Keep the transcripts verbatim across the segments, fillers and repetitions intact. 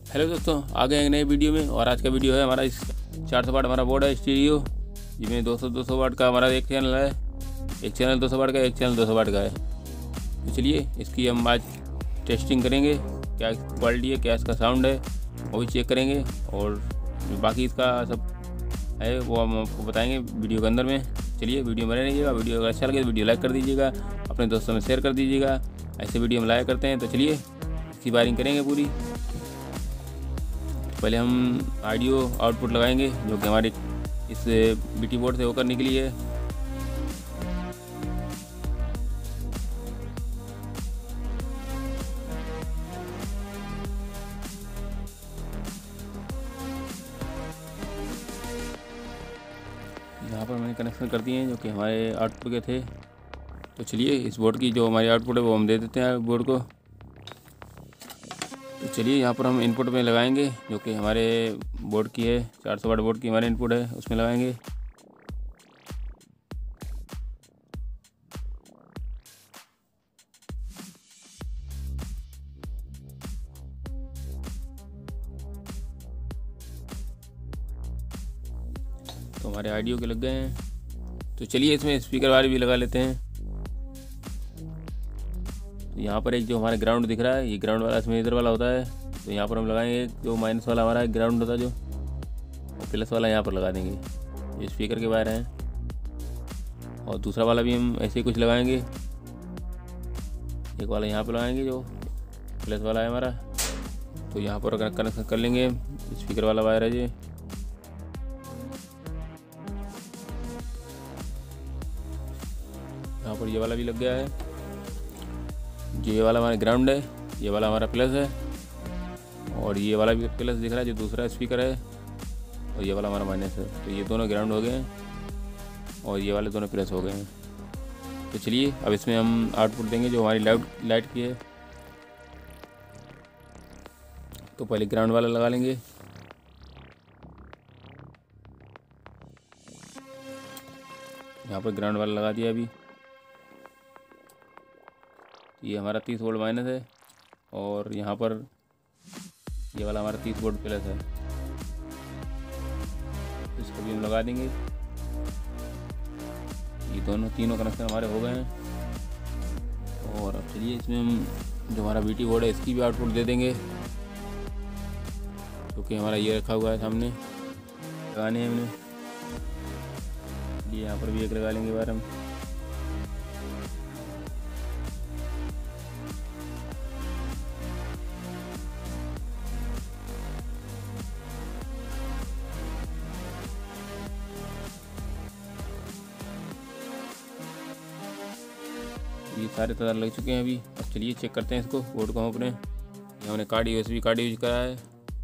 Hello दोस्तों, आ गए एक नए वीडियो में। और आज का वीडियो है हमारा इस चार सौ वाट हमारा बोर्ड है स्टीरियो, जिसमें दो सौ दो सौ वाट का हमारा एक चैनल है, एक चैनल दो सौ वाट का, एक चैनल दो सौ वाट का है। तो चलिए इसकी हम आज टेस्टिंग करेंगे, क्या क्वालिटी है, क्या इसका साउंड है, वो भी चेक करेंगे। और बाकी इसका सब है वो हम आपको बताएंगे वीडियो के अंदर में। चलिए वीडियो में रहिएगा। वीडियो अगर अच्छा लगे तो वीडियो लाइक कर दीजिएगा, अपने दोस्तों में शेयर कर दीजिएगा। ऐसे वीडियो हम लाइक करते हैं। तो चलिए इसकी वायरिंग करेंगे पूरी। पहले हम ऑडियो आउटपुट लगाएंगे, जो कि हमारे इस बीटी बोर्ड से होकर निकली है। यहाँ पर मैंने कनेक्शन कर दिए हैं जो कि हमारे आउटपुट के थे। तो चलिए इस बोर्ड की जो हमारी आउटपुट है वो हम दे देते हैं बोर्ड को। तो चलिए यहाँ पर हम इनपुट में लगाएंगे, जो कि हमारे बोर्ड की है, चार सौ वाट बोर्ड की हमारे इनपुट है, उसमें लगाएंगे। तो हमारे ऑडियो के लग गए हैं। तो चलिए इसमें स्पीकर वाले भी लगा लेते हैं। तो यहाँ पर एक जो हमारा ग्राउंड दिख रहा है, ये ग्राउंड वाला इसमें इधर वाला होता है। तो यहाँ पर हम लगाएंगे जो माइनस वाला हमारा ग्राउंड होता है जो, और प्लस वाला यहाँ पर लगा देंगे। ये स्पीकर के वायर हैं। और दूसरा वाला भी हम ऐसे ही कुछ लगाएंगे। एक वाला यहाँ पर लगाएंगे जो प्लस वाला है हमारा। तो यहाँ पर कनेक्शन कर लेंगे, स्पीकर वाला वायर है ये। यहाँ पर ये वाला भी लग गया है, जो ये वाला हमारा ग्राउंड है, ये वाला हमारा प्लस है। और ये वाला भी प्लस दिख रहा है जो दूसरा स्पीकर है, और ये वाला हमारा माइनस है। तो ये दोनों ग्राउंड हो गए हैं और ये वाले दोनों प्लस हो गए हैं। तो चलिए अब इसमें हम आउटपुट देंगे जो हमारी लाइट लाइट की है। तो पहले ग्राउंड वाला लगा लेंगे। यहाँ पर ग्राउंड वाला लगा दिया अभी। ये हमारा तीस वोल्ट माइनस है, और यहाँ पर ये वाला हमारा तीस वोल्ट प्लस है। इसको भी हम लगा देंगे। ये दोनों तीनों कनेक्शन हमारे हो गए हैं। और अब चलिए इसमें हम जो हमारा बीटी बोर्ड है इसकी भी आउटपुट दे देंगे, क्योंकि हमारा ये रखा हुआ है सामने लगाने हैं हमने। ये यहाँ पर भी एक लगा लेंगे बार हम। ये सारे तार लग चुके हैं अभी। अब चलिए चेक करते हैं इसको, बोर्ड को हम अपने। ये हमने कार्ड यूएसबी कार्ड यूज करा है,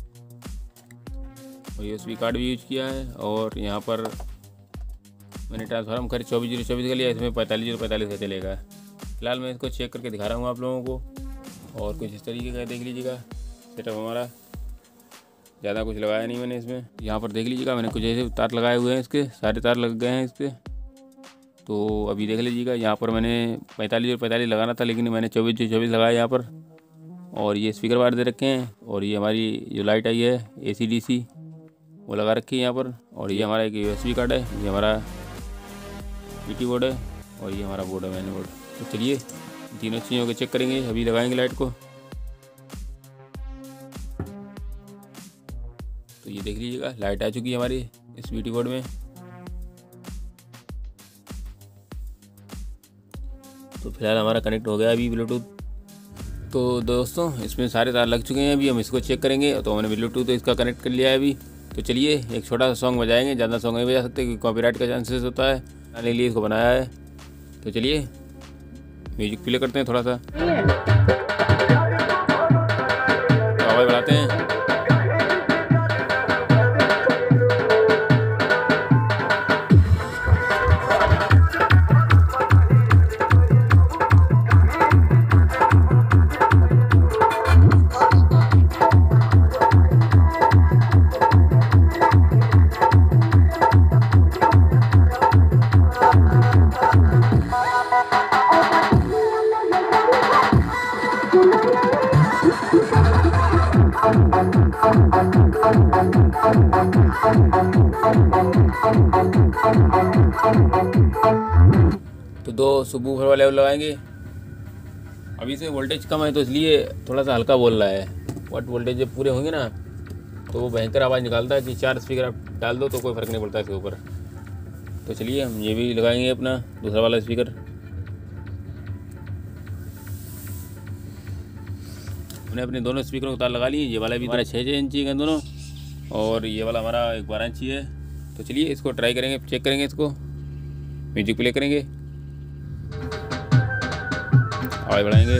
और यूएसबी कार्ड भी यूज किया है। और यहाँ पर मैंने ट्रांसफार्म कर चौबीस जीरो चौबीस का लिया, इसमें पैंतालीस जीरो पैंतालीस का चलेगा। फिलहाल मैं इसको चेक करके दिखा रहा हूँ आप लोगों को। और कुछ इस तरीके का देख लीजिएगा सेटअप हमारा। ज़्यादा कुछ लगाया नहीं मैंने इसमें। यहाँ पर देख लीजिएगा मैंने कुछ ऐसे तार लगाए हुए हैं, इसके सारे तार लग गए हैं इस पर। तो अभी देख लीजिएगा, यहाँ पर मैंने पैंतालीस और पैंतालीस लगाना था, लेकिन मैंने चौबीस जो चौबीस लगाया यहाँ पर। और ये स्पीकर वायर दे रखे हैं, और ये हमारी जो लाइट आई है ए सी डी सी वो लगा रखी है यहाँ पर। और ये हमारा एक यू एस बी कार्ड है, ये हमारा बीटी बोर्ड है, और ये हमारा बोर्ड है मैन बोर्ड। तो चलिए तीनों चीज़ों को चेक करेंगे। अभी लगाएंगे लाइट को। तो ये देख लीजिएगा लाइट आ चुकी है हमारी इस बीटी बोर्ड में। तो फिलहाल हमारा कनेक्ट हो गया अभी ब्लूटूथ। तो दोस्तों इसमें सारे तार लग चुके हैं। अभी हम इसको चेक करेंगे। तो हमने ब्लूटूथ इसका कनेक्ट कर लिया है अभी। तो चलिए एक छोटा सा सॉन्ग बजाएंगे, ज़्यादा सॉन्ग नहीं बजा सकते क्योंकि कॉपीराइट का चांसेस होता है, बनाने के लिए इसको बनाया है। तो चलिए म्यूजिक प्ले करते हैं थोड़ा सा, तो आवाज़ बढ़ाते हैं। दो सबवूफर वाले लेवल लगाएंगे। अभी से वोल्टेज कम है तो इसलिए थोड़ा सा हल्का बोल रहा है, बट वोल्टेज जब पूरे होंगे ना तो वो भयंकर आवाज़ निकालता है कि चार स्पीकर आप डाल दो तो कोई फ़र्क नहीं पड़ता इसके ऊपर। तो चलिए हम ये भी लगाएंगे अपना दूसरा वाला स्पीकर। हमने अपने दोनों स्पीकरों को तार लगा लिए। ये वाला भी हमारा छः छः इंची का दोनों, और ये वाला हमारा एक बारह इंची है। तो चलिए इसको ट्राई करेंगे, चेक करेंगे, इसको म्यूजिक प्ले करेंगे, आवाज़ बढ़ाएंगे।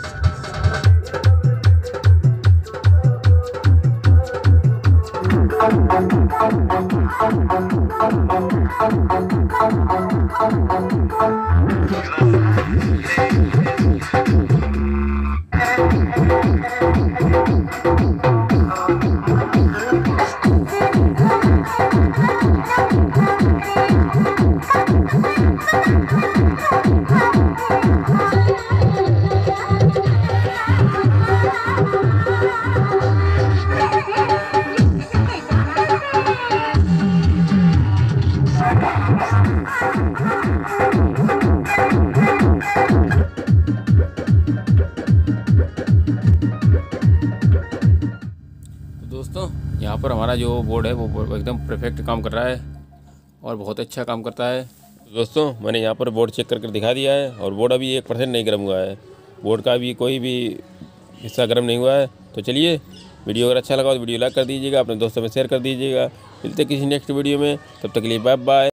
दोस्तों यहाँ पर हमारा जो बोर्ड है वो एकदम परफेक्ट काम कर रहा है और बहुत अच्छा काम करता है। दोस्तों मैंने यहाँ पर बोर्ड चेक करके दिखा दिया है और बोर्ड अभी एक परसेंट नहीं गर्म हुआ है, बोर्ड का भी कोई भी हिस्सा गर्म नहीं हुआ है। तो चलिए वीडियो अगर अच्छा लगा तो वीडियो लाइक कर दीजिएगा, अपने दोस्तों में शेयर कर दीजिएगा। मिलते किसी नेक्स्ट वीडियो में, तब तक के लिए बाय बाय।